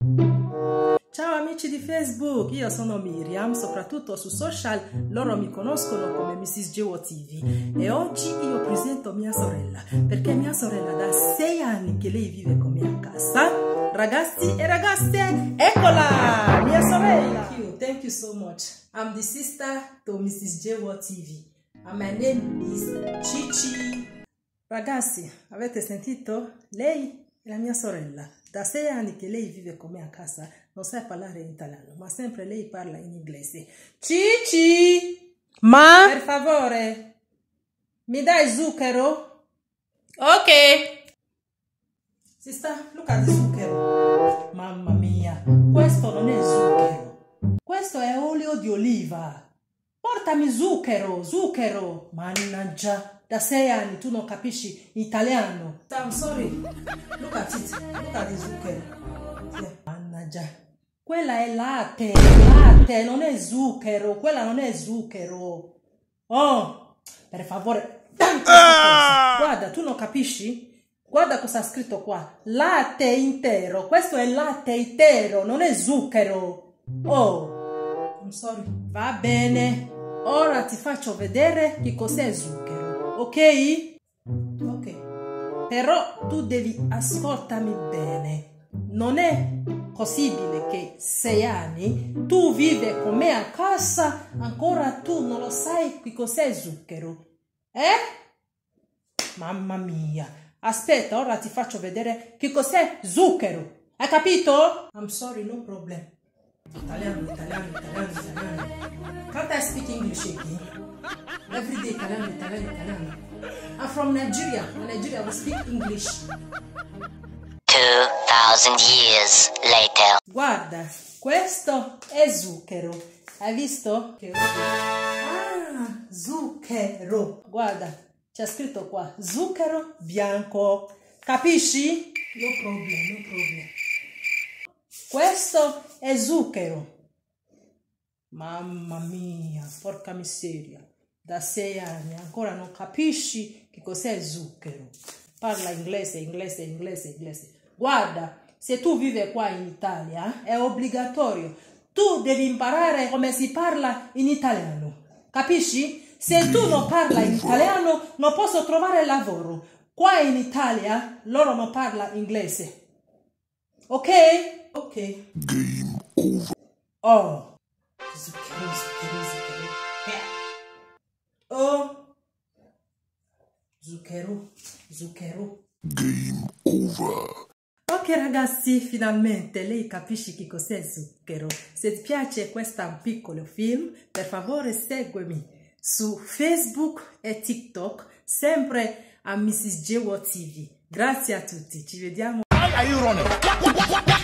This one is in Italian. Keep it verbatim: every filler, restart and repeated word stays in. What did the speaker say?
Ciao amici di Facebook, io sono Miriam, soprattutto su social loro mi conoscono come missus Gewo T V e oggi io presento mia sorella, perché mia sorella da sei anni che lei vive con me a casa. Ragazzi e ragazze, eccola, mia sorella! Thank you, thank you so much. I'm the sister to missus Gewo T V and my name is Cici. Ragazzi, avete sentito? Lei è la mia sorella. Da sei anni che lei vive con me a casa, non sa parlare in italiano, ma sempre lei parla in inglese. Cici! Ma? Per favore, mi dai zucchero? Ok. Si sta, Luca, di zucchero. Mamma mia, questo non è zucchero. Questo è olio di oliva. Portami zucchero, zucchero. Mannaggia. Da sei anni tu non capisci italiano. I'm sorry. Look at it. Look at the zucchero. Yeah. Mannaggia. Quella è latte. Latte, non è zucchero. Quella non è zucchero. Oh, per favore. Ah! Guarda, tu non capisci? Guarda cosa ha scritto qua. Latte intero. Questo è latte intero, non è zucchero. Oh, I'm sorry. Va bene. Ora ti faccio vedere che cos'è zucchero. Ok? Ok. Però tu devi ascoltarmi bene. Non è possibile che sei anni tu vivi con me a casa, ancora tu non lo sai che cos'è zucchero. Eh? Mamma mia. Aspetta, ora ti faccio vedere che cos'è zucchero. Hai capito? I'm sorry, no problem. Italiano, italiano, italiano, italiano. Can't I speak English again? Every day, Italiano, Italiano, Italiano. I'm from Nigeria. In Nigeria, we speak English. Two thousand years later. Guarda, questo è zucchero. Hai visto? Ah, zucchero. Guarda, c'è scritto qua, zucchero bianco. Capisci? No problem, no problem. Questo è zucchero. Mamma mia, porca miseria. Da sei anni ancora non capisci che cos'è zucchero. Parla inglese, inglese, inglese, inglese. Guarda, se tu vivi qua in Italia è obbligatorio. Tu devi imparare come si parla in italiano. Capisci? Se tu non parli in italiano non posso trovare lavoro. Qua in Italia loro non parlano inglese. Ok? Ok. Game over. Oh. Zucchero, zucchero, zucchero. Oh. Zucchero, zucchero. Game over. Ok ragazzi, finalmente lei capisce che cos'è zucchero. Se ti piace questo piccolo film, per favore seguimi su Facebook e TikTok, sempre a missus Gewo T V. Grazie a tutti, ci vediamo. Why are you running?